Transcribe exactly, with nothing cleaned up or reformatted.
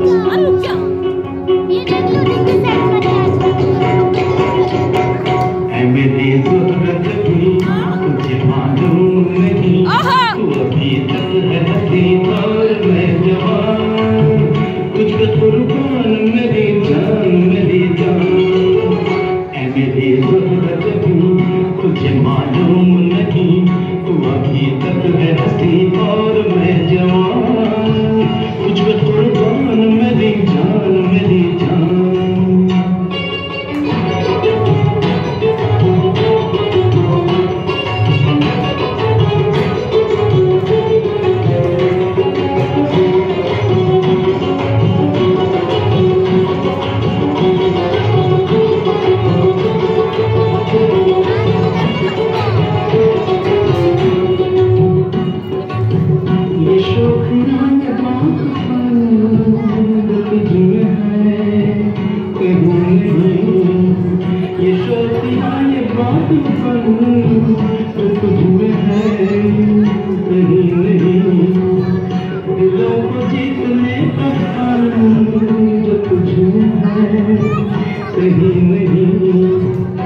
मेरी ज़रूरत भी तुझे मालूम नहीं, तू अभी तक है हंसी और मैं जवान, तुझ पे कुर्बान मेरी जान मेरी जान। ऐ मेरी ज़रूरत भी तुझे मालूम नहीं, तू अभी तक है हंसी और मैं जवान, तुझ पे कुर्बान मेरी जान मेरी जान। नहीं नहीं